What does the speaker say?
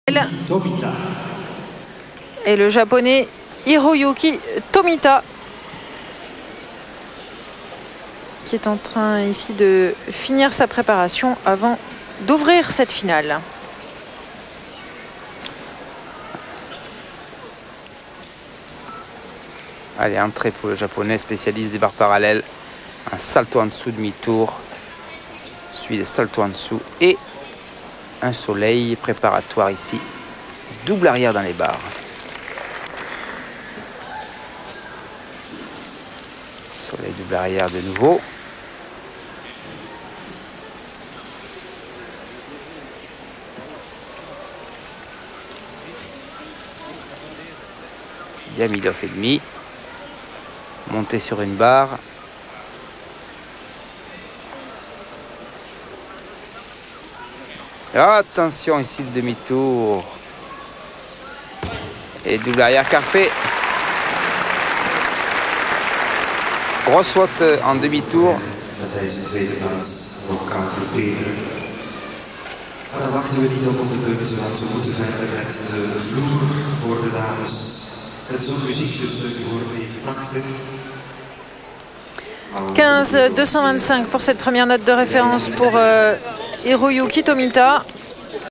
Et le japonais Hiroyuki Tomita qui est en train ici de finir sa préparation avant d'ouvrir cette finale. Allez, entrée pour le japonais, spécialiste des barres parallèles. Un salto en dessous, demi-tour. Suivi de salto en dessous et un soleil préparatoire ici. Double arrière dans les barres. Soleil double arrière de nouveau. Diamidov et demi. Monter sur une barre. Attention ici le demi-tour. Et double arrière carpé. Grosse faute en demi-tour. Maar dan wachten we niet op de punten, want we moeten verder met de vloer voor de dames. Het is ook muziek, dus je hoort even takten. 15-225 pour cette première note de référence pour Hiroyuki Tomita.